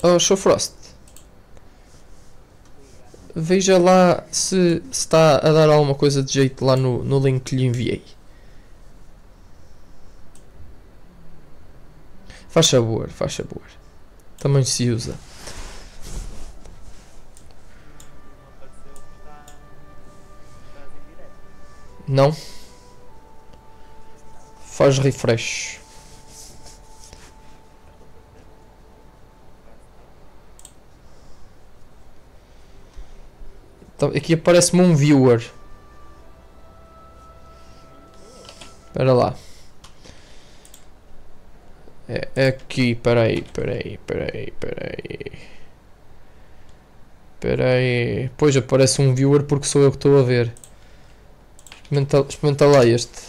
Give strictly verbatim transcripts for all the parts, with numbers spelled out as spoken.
Oh, Show Frost. Veja lá se está a dar alguma coisa de jeito lá no, no link que lhe enviei. Faz favor, faz favor. Também se usa. Não apareceu que está, estás em direto. Não? Faz refresh. Então, aqui aparece-me um viewer. Espera lá. É aqui, peraí, peraí, peraí, peraí. Peraí. Pois aparece um viewer porque sou eu que estou a ver. Experimenta, experimenta lá este.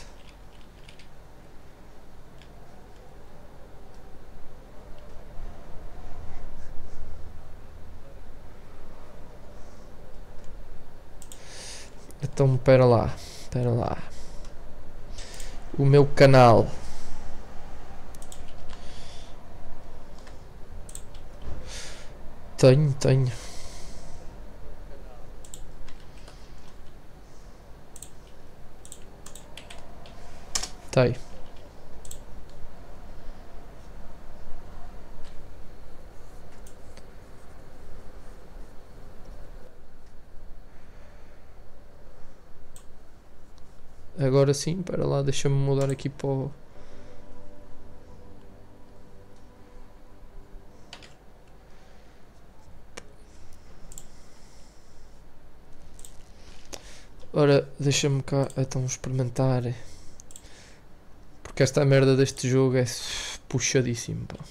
Então, pera lá, pera lá. O meu canal. Tenho, tenho. Tem. Agora sim, para lá, deixa-me mudar aqui para o... Ora, deixa-me cá, então, experimentar. Porque esta merda deste jogo é puxadíssimo, pá.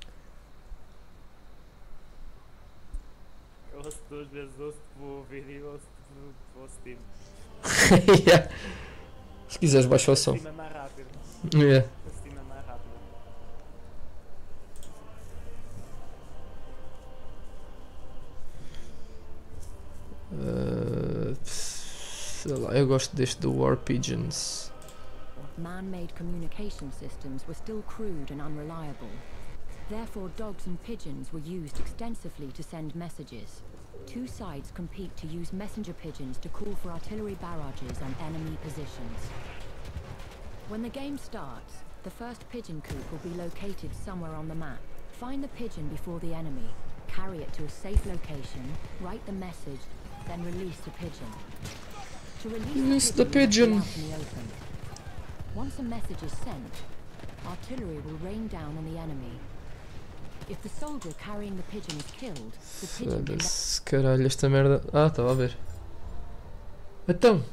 Eu ouço duas vezes, ouço-te o vídeo e ouço-te o Steam. Yeah. Se quiseres baixa o O som. Steam é mais rápido. Yeah. O Steam é mais rápido. Uh, sei lá, eu gosto deste do War Pigeons. Man-made communication systems were still crude and unreliable. Therefore, dogs and pigeons were used extensively to send messages. Two sides compete to use messenger pigeons to call for artillery barrages on enemy positions. When the game starts, the first pigeon coop will be located somewhere on the map. Find the pigeon before the enemy, carry it to a safe location, write the message, then release the pigeon. To release, Release the the pigeon, pigeon. you must be out in the open. Once a message is sent, artillery will rain down on the enemy. If the soldier carrying the pigeon is killed, the pigeon can... Foda-se, caralho, esta merda. Ah, estava a ver. Então.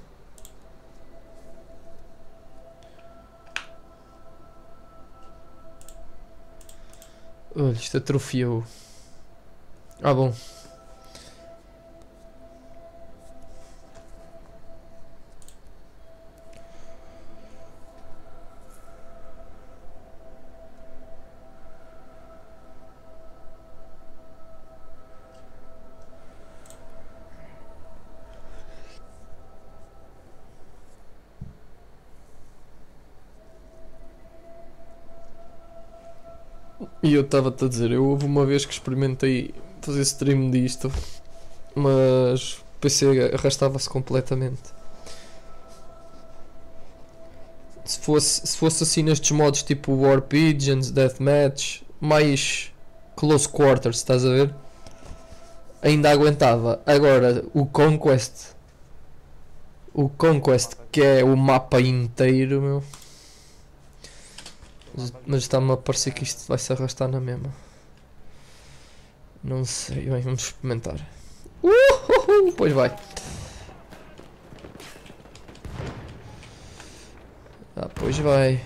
Olha, isto atrofiou. Ah, bom. E eu estava-te a dizer, eu houve uma vez que experimentei fazer stream disto, mas o P C arrastava-se completamente. Se fosse, se fosse assim nestes modos tipo War Pigeons, Deathmatch, mais Close Quarters, estás a ver? Ainda aguentava. Agora, o Conquest, o Conquest que é o mapa inteiro, meu. Mas, mas está-me a parecer que isto vai se arrastar na mesma. Não sei, bem, vamos experimentar. Uhuhu, pois vai. Ah, pois vai.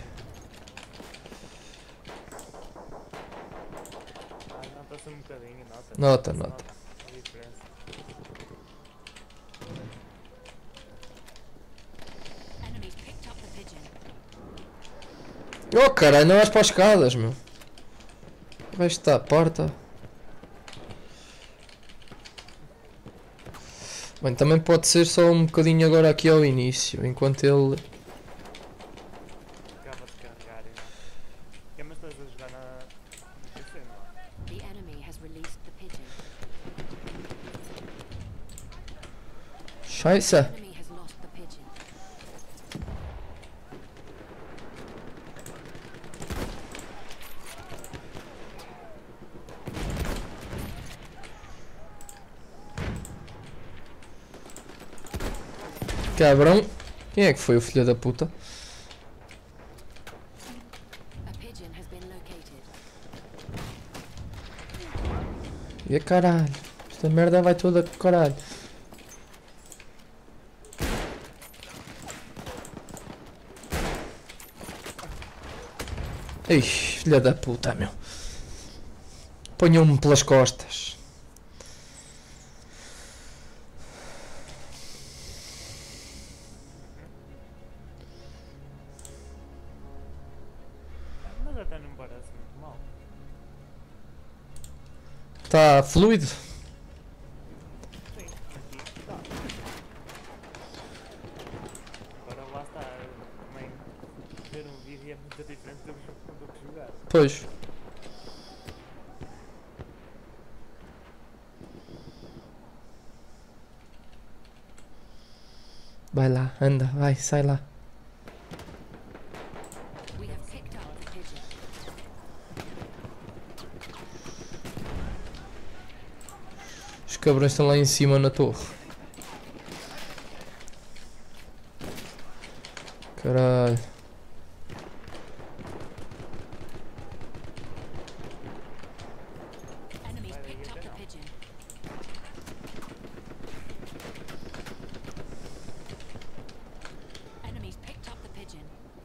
Ah, nota-se um bocadinho, nota. Nota, nota. A diferença. Enemies picked up the pigeon. Oh caralho, não vais para as escadas, meu. Vai estar a porta. Bem, também pode ser só um bocadinho agora aqui ao início, enquanto ele... Acaba de carregar, não. É, mas estás a jogar na... no P C, não é? The enemy has released Scheiße. Enemy has lost the pigeon. Cabrão. Quem é que foi o filho da puta? A pigeon has been located. E a caralho. Esta merda vai toda com caralho. Ei, filha da puta, meu. Ponham-me pelas costas. Mas até não me parece muito mal. Está fluido. Sim, aqui está. Agora lá está. Também ver um vídeo é muito diferente do que do que jogar. Pois. Vai lá, anda, vai, sai lá. We have picked up the pigeon. Os cabrões estão lá em cima na torre. Caralho. Enemies picked up the pigeon. Enemies picked up the pigeon.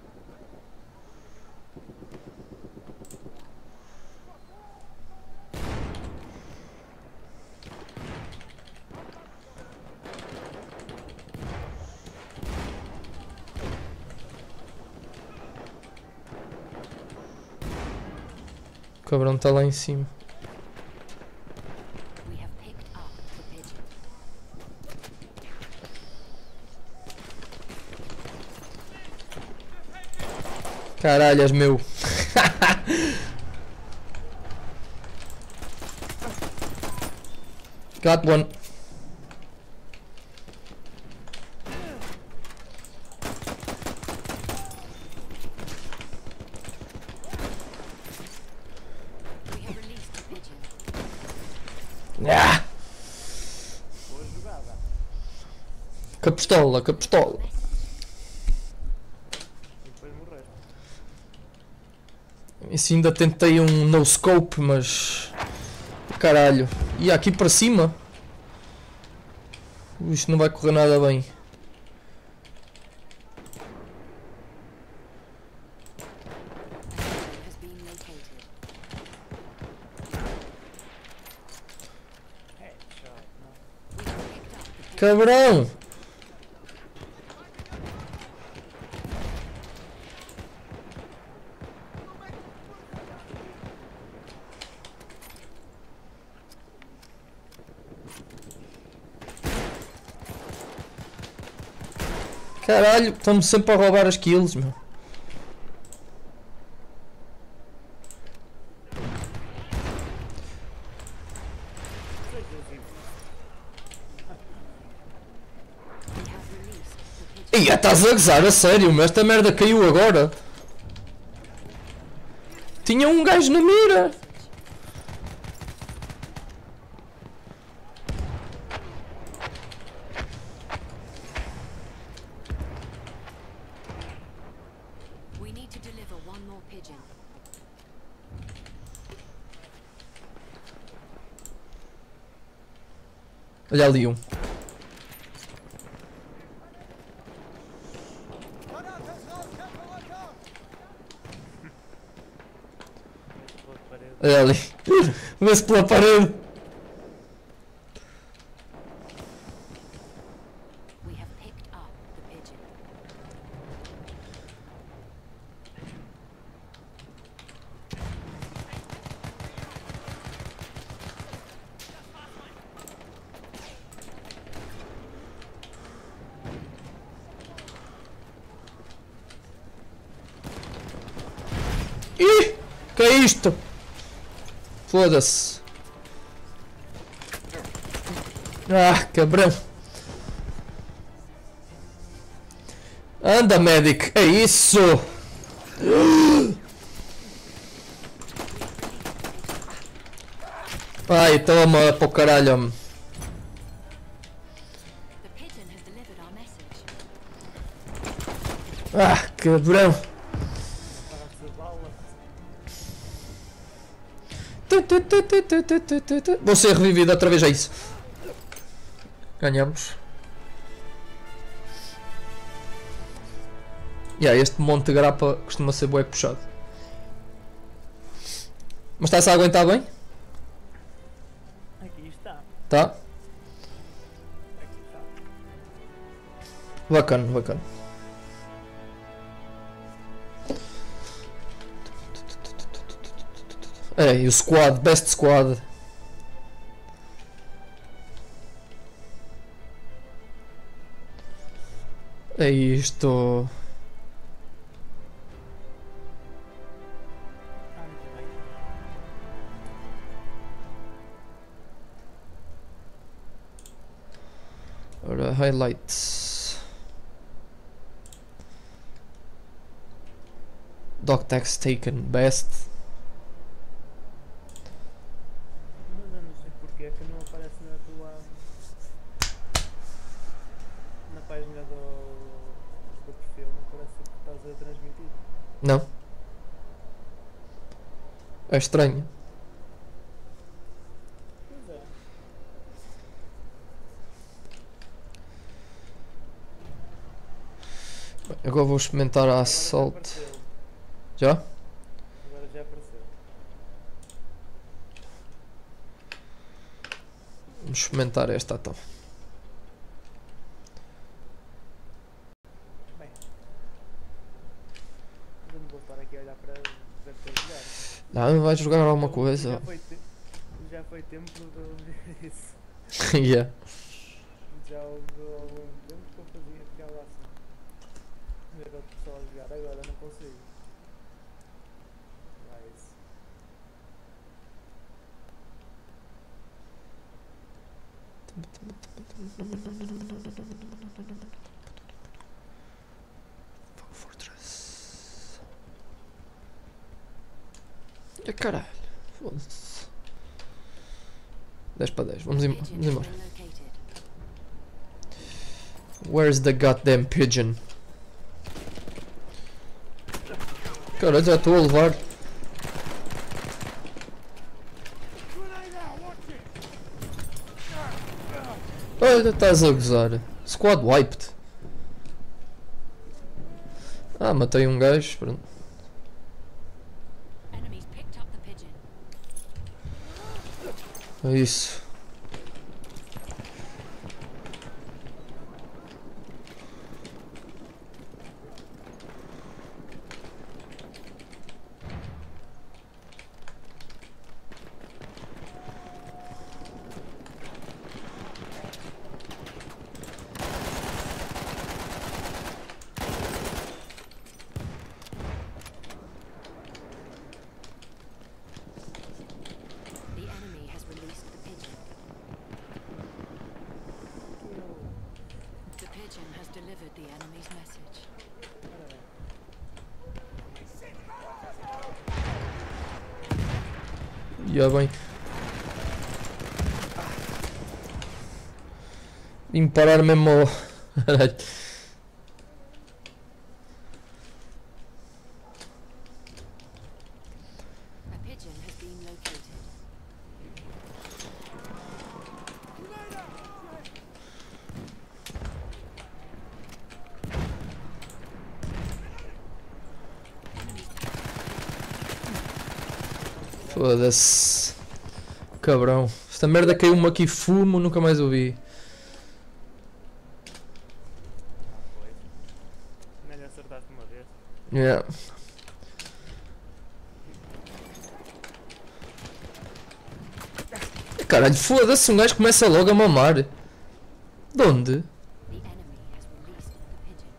O cabrão está lá em cima. We have picked up the pigeon. Caralhas, meu. Got one. We have released the pigeon. Ah, Boa jogada. com a pistola, com a pistola. E depois morreste. Esse ainda tentei um no scope, mas. Caralho. E aqui para cima? Isto não vai correr nada bem. A pigeon has been located. Headshot, não. We have picked up the pigeon. Cabrão! Caralho, estão-me sempre a roubar as kills, meu. Seja assim. We have released the pigeon. Ia, estás a gozar, a sério, mas esta merda caiu agora. Tinha um gajo na mira. We need to deliver one more pigeon. Olha ali um. Pela parede. Olha ali. Vê-se pela parede. We have picked up the pigeon. Ih! Que é isto? Foda-se. Ah, cabrão. Anda, medic, é isso! Ai, toma para o caralho, homem. Ah, cabrão! Vou ser revivido outra vez, é isso. Ganhamos. Yeah, este monte de grapa costuma ser bué puxado. Mas está-se a aguentar bem? Aqui está. Tá? Aqui está. Bacana, bacana. É, e o squad, best squad. É isto. Ah, muito bem. Ora, highlights. Dog tags taken, best. Mas eu não sei porque é que não aparece na tua. Na página do. do perfil, não parece que estás a transmitir. Não. É estranho. Pois é. Bem, agora vou experimentar a Agora já assault. apareceu. Já? Agora já apareceu. Vamos experimentar esta então. Bem. Mas eu não vou estar aqui a olhar para para te jogar. Não, vai jogar alguma Já coisa. foi, te- já foi tempo de ver isso. Yeah. Já houve algum tempo que eu fazia aquela ação. Ver outro pessoal a jogar, agora não consigo. Mas. Fortress. É caralho. Foda-se. dez para dez. Vamos, em, vamos embora. Where's the goddamn pigeon? Caralho, já estou a levar. Olha, estás a gozar. Squad wiped. Ah, matei um gajo. Pronto. Enemies picked up the pigeon. É isso. The enemy has released the pigeon. The pigeon has delivered the enemy's message. Já bem. Vim parar mesmo ao... Caralho. A pigeon has been located. Foda-se. Cabrão. Esta merda caiu-me aqui fumo, nunca mais ouvi. Pois. Nem lhe acertaste uma vez. Yeah. Caralho, foda-se, um gajo começa logo a mamar. De onde? The enemy has released the pigeon.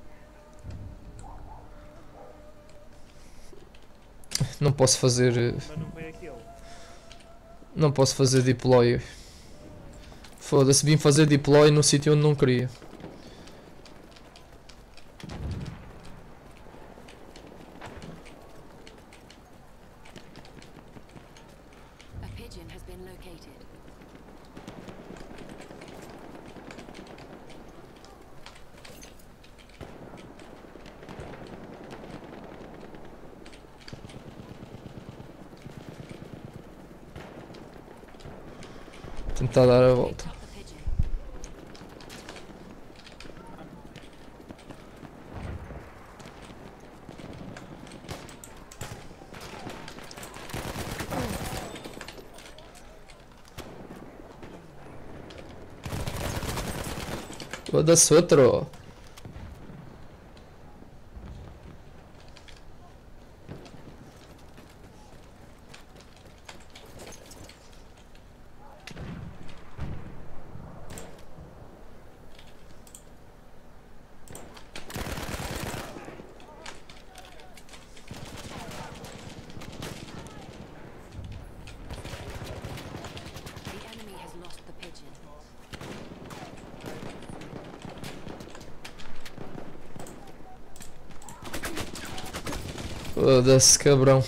Não posso fazer... eh, Mas não foi aquele. Não posso fazer deploy. Foda-se, vim fazer deploy no sítio onde não queria. Tentar dar a volta. Picked up the pigeon. Foda-se outro. The enemy has lost the pigeon. Foda-se, cabrão.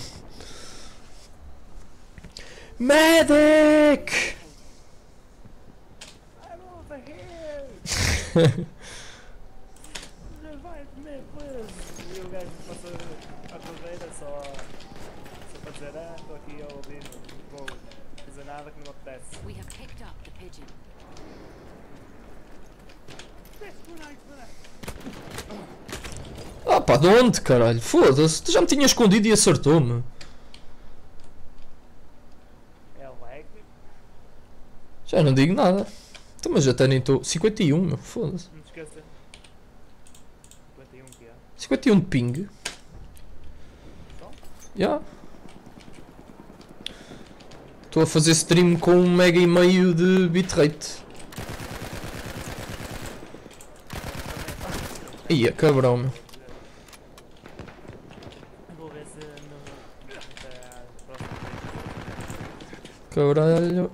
Medic! I'm over here! Revive me, please! E o gajo passou a correira só, só para dizer, ah, estou aqui a ouvir, não vou fazer nada que não acontece. We have picked up the pigeon. Ah pá, de onde, caralho? Foda-se, tu já me tinha escondido e acertou-me. É lag? Já não digo nada. Então, mas até nem estou. cinquenta e um, meu, foda-se. Não te esqueça. cinquenta e um que é? cinquenta e um de ping. Então? Já. Estou a fazer stream com um mega e meio de bitrate. Ia, cabrão, meu. Vou ver se no. Até à próxima vez. Caralho.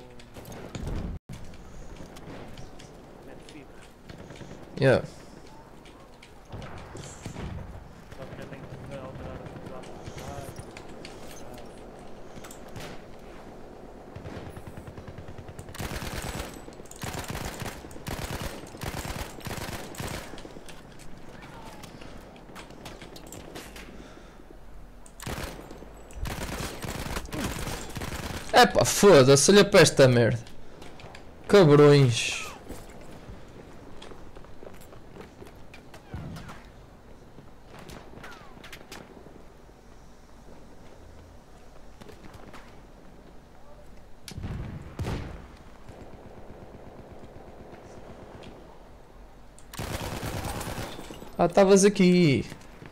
Netflix. Yeah. Só que já tenho que alterar a velocidade. Epá, foda-se, olha para esta merda. Cabrões. Ah, estavas aqui.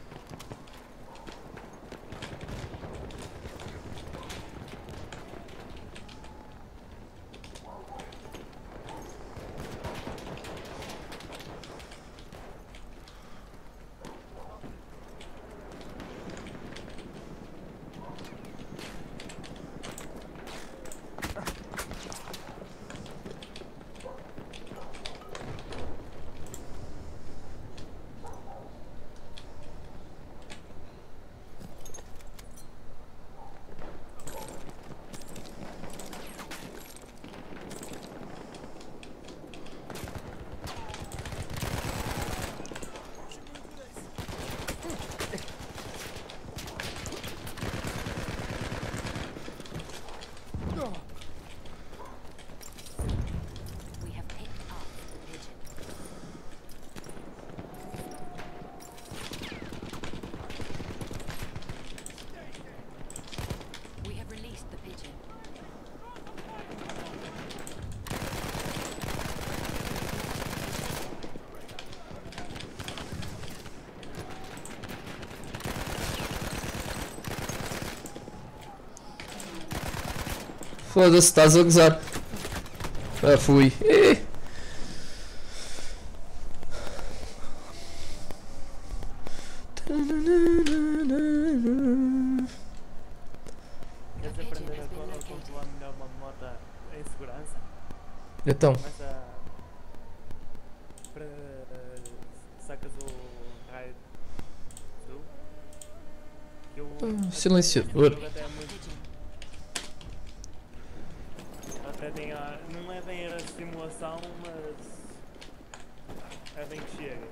We have picked up the pigeon. We have released the pigeon. Foda-se, estás a gozar. Ah, fui. Eh. Queres aprender a, co- a controlar melhor uma moto em segurança? Então, Começa para sacas o raio do que eu Ah, silenciador. eu até é muito até tem a, não é bem a simulação, mas é bem que chega.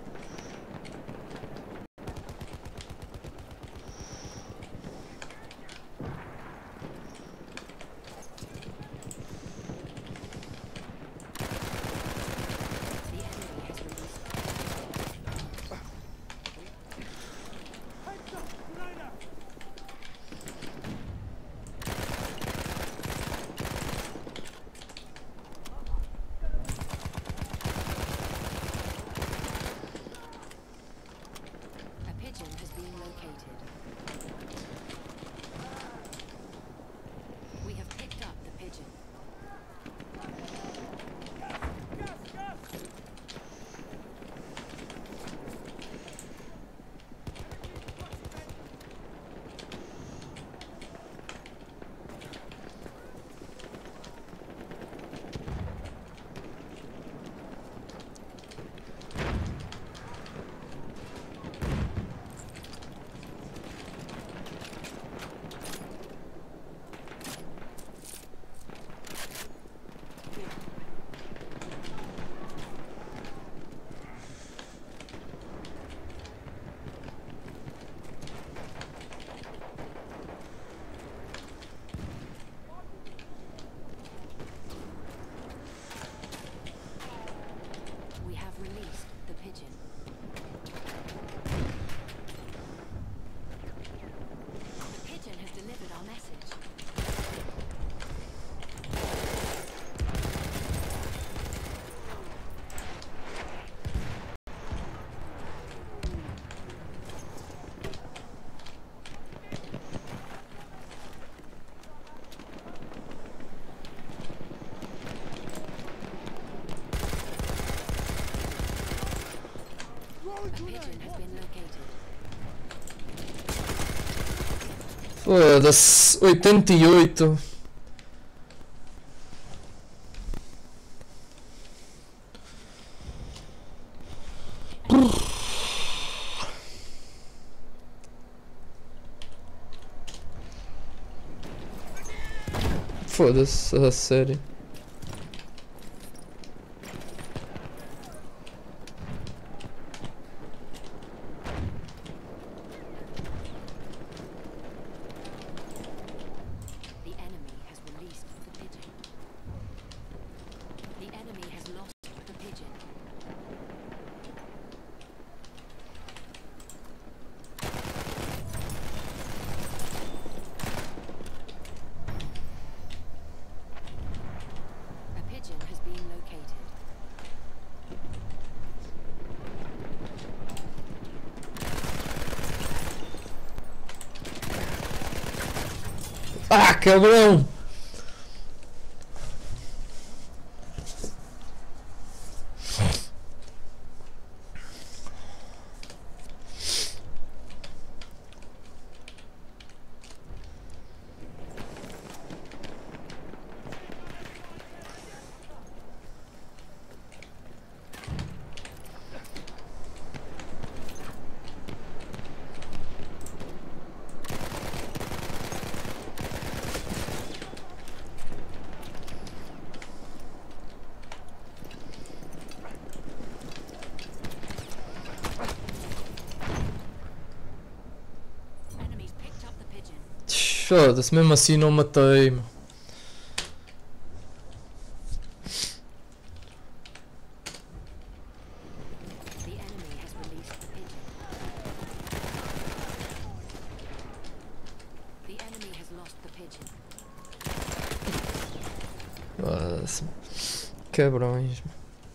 Foda-se, oitenta e oito. Foda-se, a sério. The enemy has released the pigeon. The enemy has lost the pigeon. A pigeon has been located. Ah, cabrão! Enemies picked up the pigeon. Foda-se, mesmo assim não matei, meu. The enemy has released the pigeon. The enemy has lost the pigeon. Foda-se. Cabrões.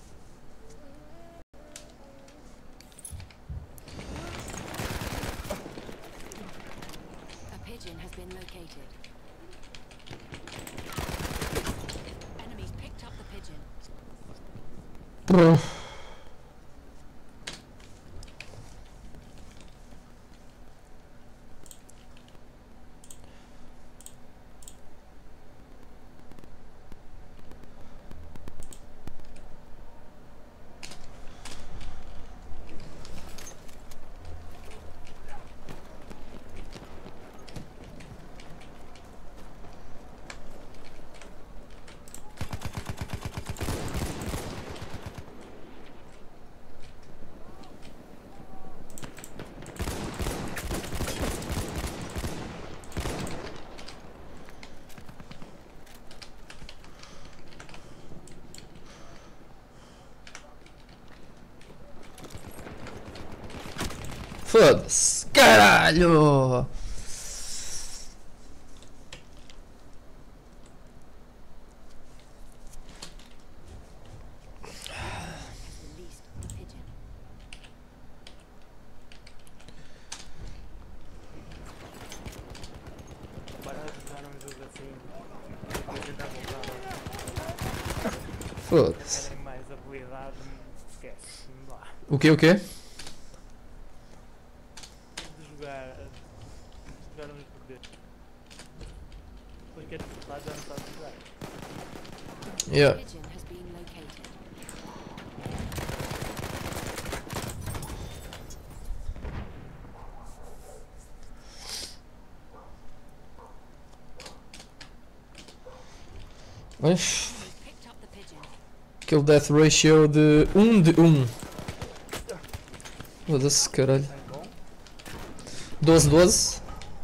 A pigeon has been located. Enemies picked up the pigeon. Bro. Foda-se. Caralho! Has released the pigeon. Para de jogar um jogo assim. Vou tentar voltar. Foda-se. Querem mais habilidade, esquece. Não dá. O quê, o quê? De jogar. De jogar um jogo deste. Depois queres voltar, já não sabes jogar. Yeah. Pigeon has been located. Mas Picked up the pigeon. aquele death ratio de um de um. Foda-se, caralho. É bom? doze doze.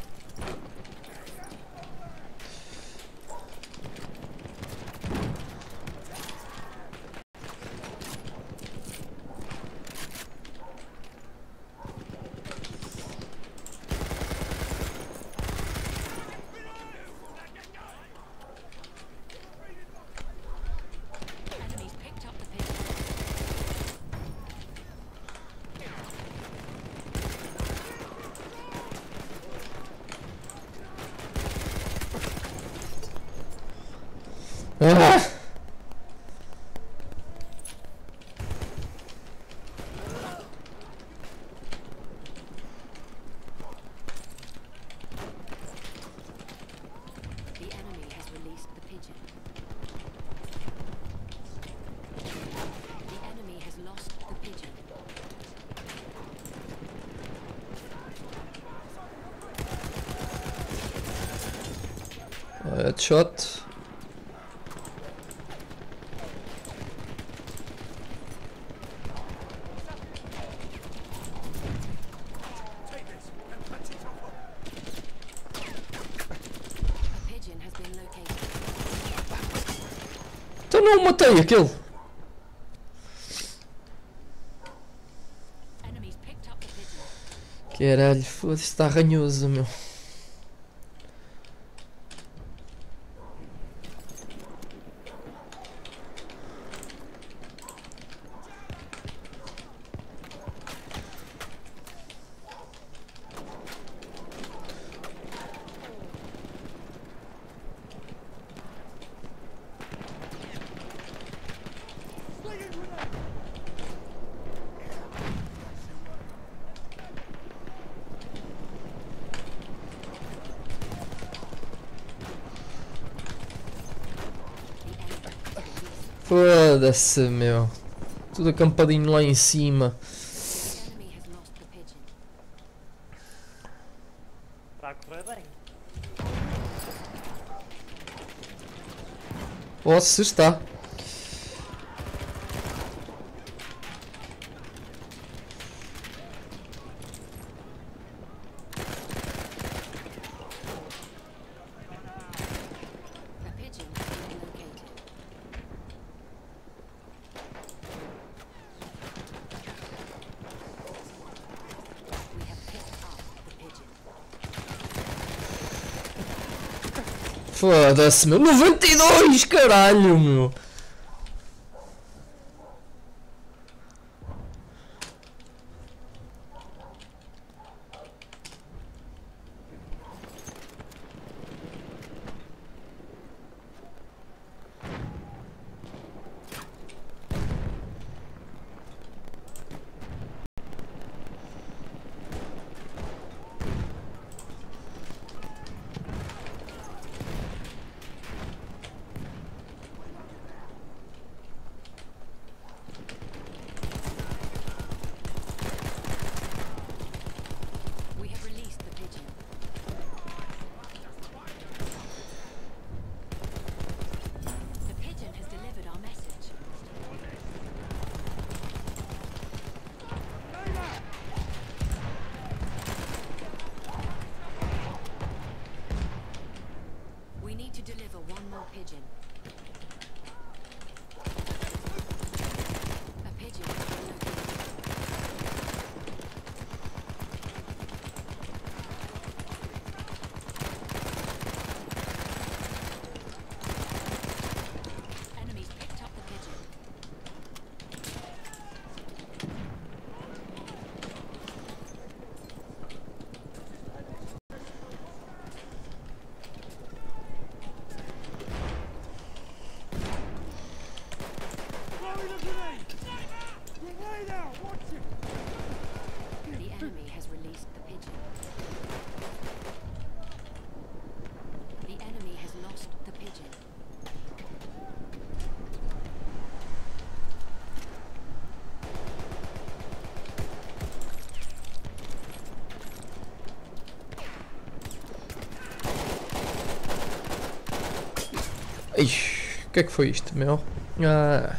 Enemies picked up the pigeon. Ah! Headshot. Então não matei aquele. Caralho, foda-se, está ranhoso, meu. Foda-se, meu. Tudo acampadinho lá em cima. Está a correr bem. Oh, se está. Foda-se, meu. noventa e dois, caralho, meu. Ixi, o que é que foi isto, meu? Ah.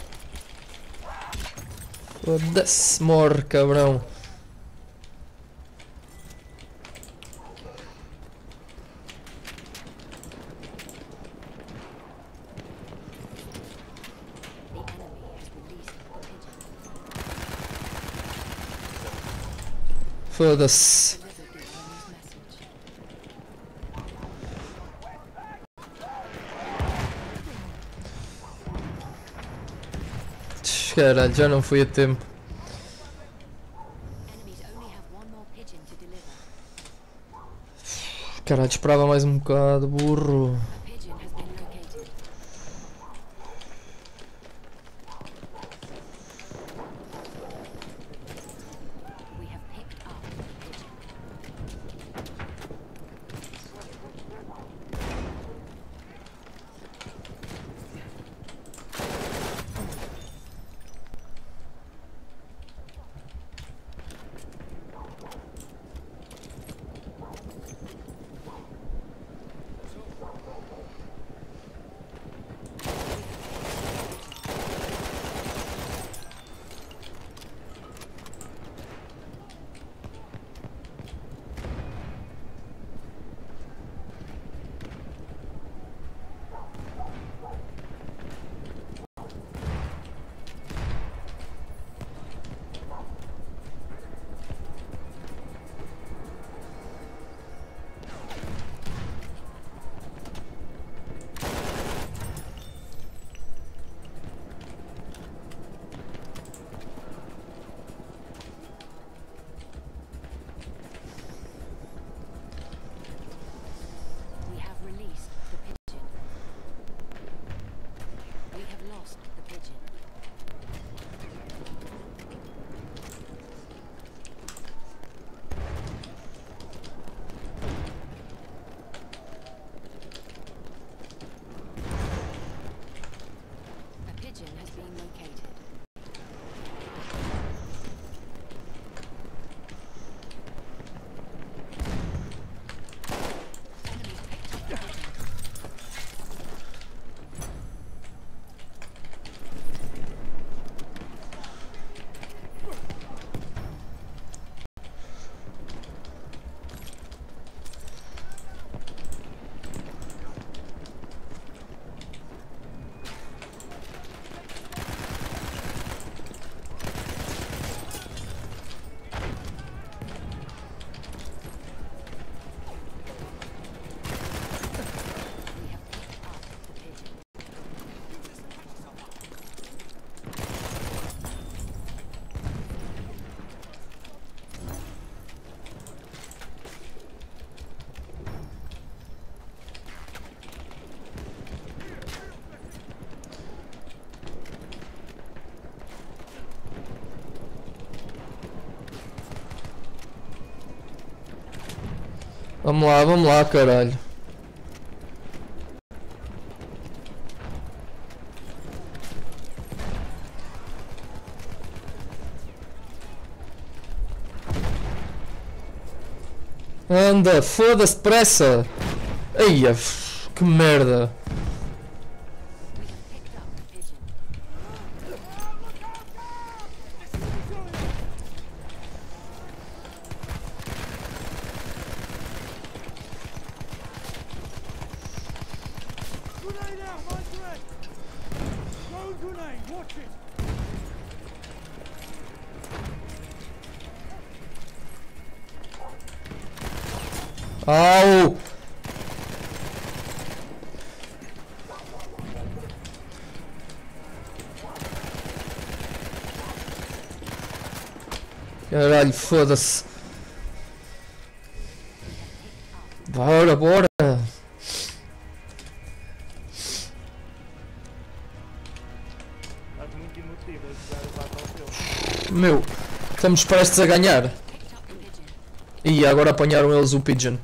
Foda-se, morre, cabrão. Foda-se. Caralho, já não fui a tempo. Caralho, esperava mais um bocado, burro. Vamos lá, vamos lá, caralho. Anda, foda-se depressa. Eia, que merda. Au! Caralho, foda-se. Bora, bora. Meu, estamos prestes a ganhar. E agora apanharam eles o Pigeon.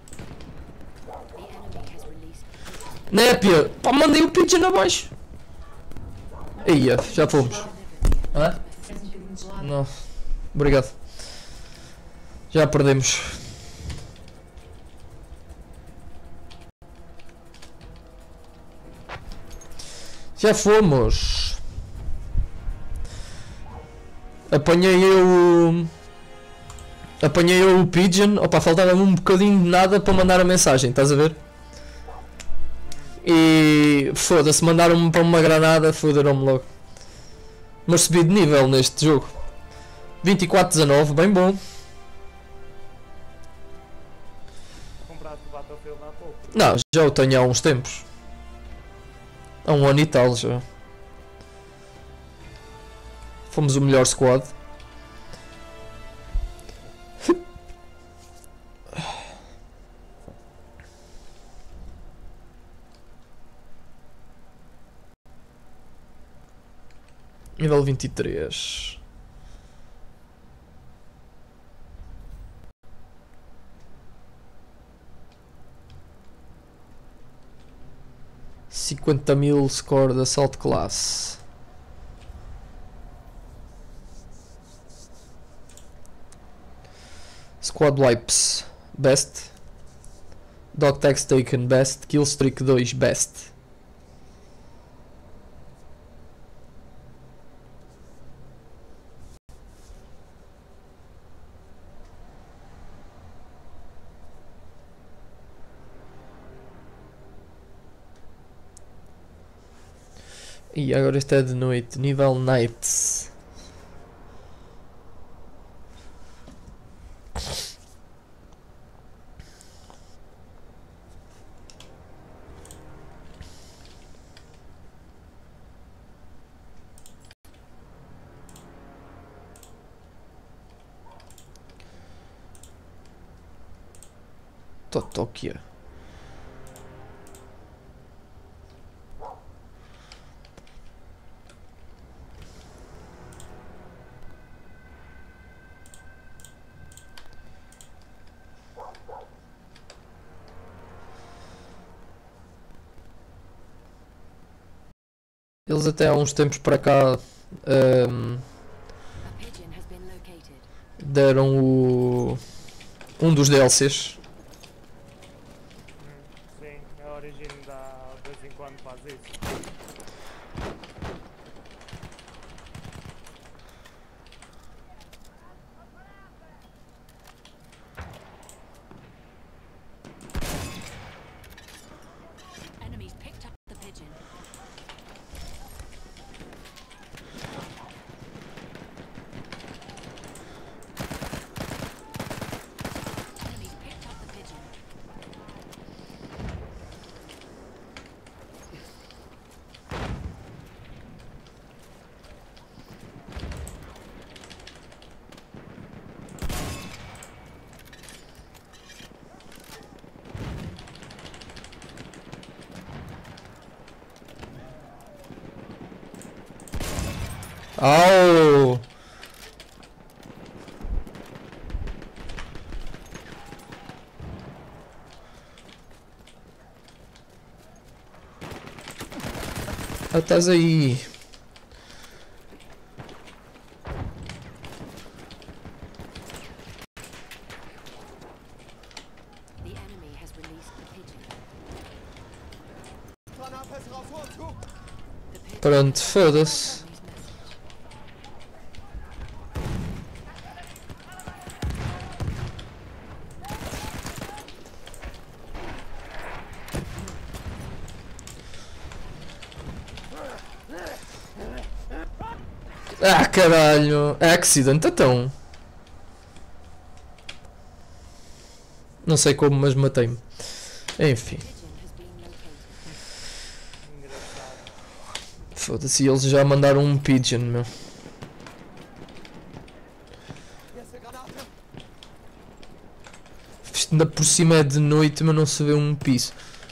Népia! Pá, mandei o Pigeon abaixo! Eia, já fomos. Hã? Não. Obrigado. Já perdemos. Já fomos. Apanhei eu... Apanhei eu o Pigeon. Opa, faltava-me um bocadinho de nada para mandar a mensagem, estás a ver? E foda-se, mandaram-me para uma granada, foderam-me logo. Mas subi de nível neste jogo. vinte e quatro a dezanove, bem bom. Não, já o tenho há uns tempos. Há um ano e tal já. Fomos o melhor squad. Nível vinte e três. cinquenta mil score de Assault Class. Squad Wipes Best. Dog Tags Taken Best. Kill Streak dois Best. E agora este é de noite, nível Nights. Totóquia. Eles até há uns tempos para cá um, deram o um dos D L Cs. Sim, a Origin dá de vez em quando faz isso. Enemies picked up the pigeon. Enemies picked up the pigeon. Au! Ah, estás aí. The enemy has released the pigeon. The pigeon Pronto, foda-se. enemy's message. Ah, caralho. Accident, então. Não sei como, mas matei-me. Enfim. Pigeon has been located. Engraçado. Foda-se, eles já mandaram um pigeon, meu. Isto ainda por cima é de noite, mas não se vê um piso.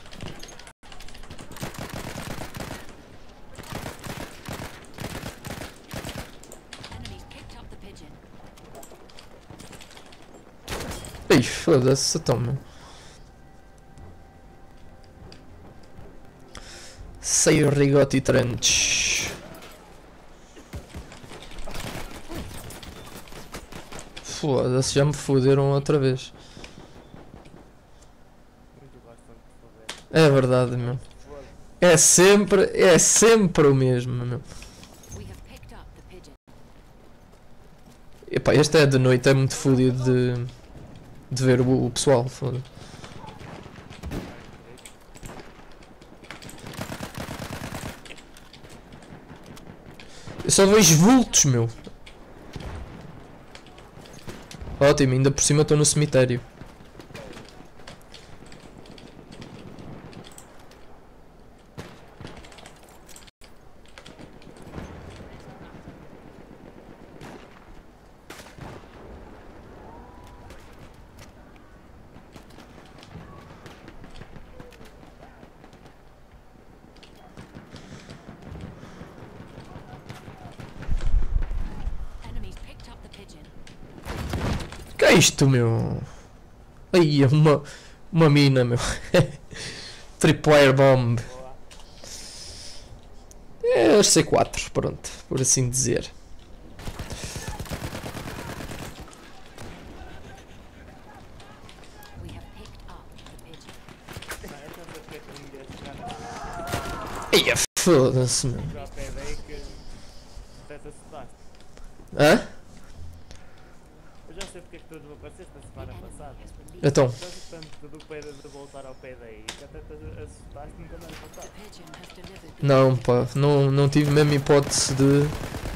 Enemies picked up the pigeon. Ei, foda-se, então, meu. Sei Rigotti Trench. Foda-se, já me foderam outra vez. Muito bastante de foder. É verdade, meu. Foda. É sempre, é sempre o mesmo, meu. We have picked up the pigeon. Epá, este é de noite, é muito fodido de, de ver o, o pessoal, foda. Eu só vejo vultos, meu. Ótimo, ainda por cima estou no cemitério. Que é isto, meu? Aí, uma, uma mina, meu. Tripwire bomb. Boa. É as C quatro, pronto, por assim dizer. We have picked up the pigeon. Não, eu não sei porque é que ninguém chegar na Aí, foda-se, meu. já P D I que até te assustaste. Hã? Eu já sei porque é que tu desapareceste na semana passada. Então, Gosto tanto do P D de voltar ao P D I que até te assustaste nunca mais The passaste. pigeon has delivered the não, pá, não, não tive mesmo hipótese de.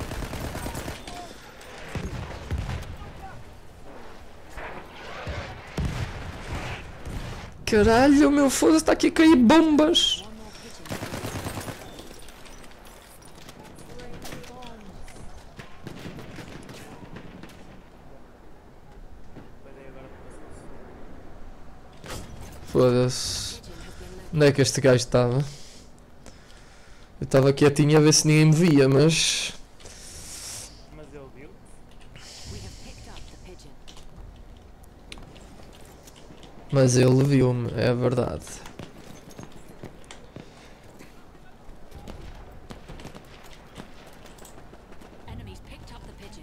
Caralho, meu, foda-se, está aqui a cair bombas. one more pigeon. O P D I agora passou-se. Foda-se. Pigeon has been located. Onde é que este gajo estava? Eu estava quietinho a ver se ninguém me via, mas. Mas ele viu. We have picked up the pigeon. Mas ele viu-me, é verdade. Enemies picked up the pigeon.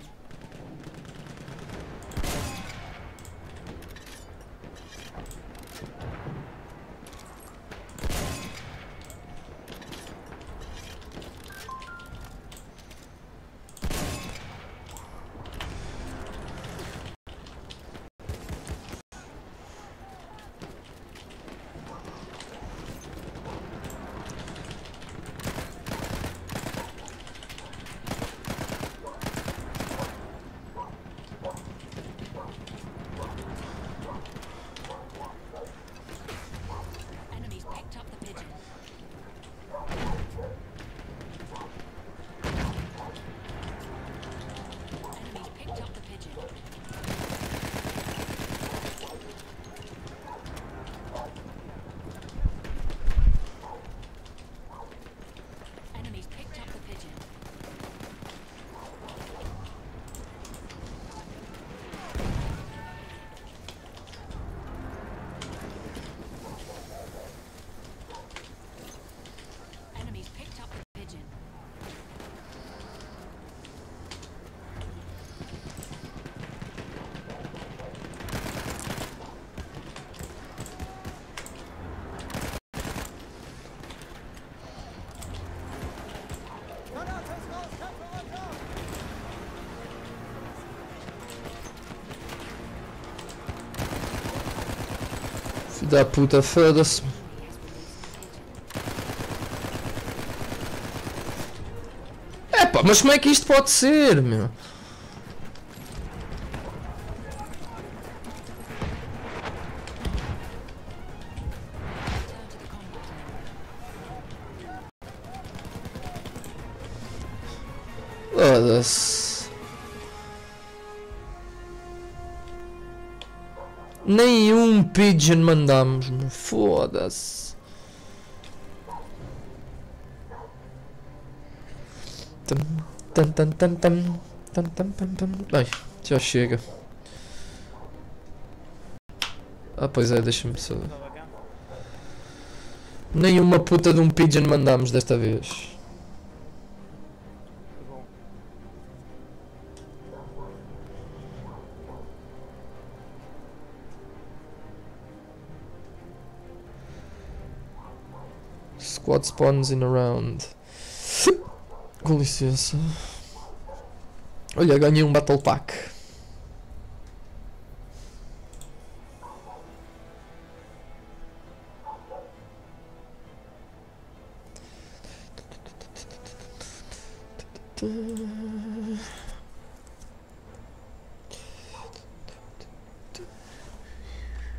Enemies picked up the pigeon. Enemies picked up the pigeon. Enemies picked up the pigeon. Enemies picked up the pigeon. Filho da puta, foda-se. Epá, mas como é que isto pode ser, meu? Return to the combat area. Foda-se. Nenhum pigeon mandamos, meu. Foda-se. Tam, tam, tam, tam, tam, tam, tam, tam, tam. Ai, já chega. Ah, pois é, deixa-me só. Estava cá. Nenhuma puta de um pigeon mandamos desta vez. Que bom. Squad spawns in a round. Com licença. Olha, ganhei um Battle Pack.